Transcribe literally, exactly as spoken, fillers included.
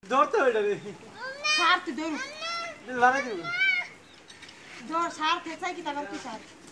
ধরতে ওইটা রে সার তুই ধরু লাগাই দিব ধর সার খেসাই কি টাকা কি সার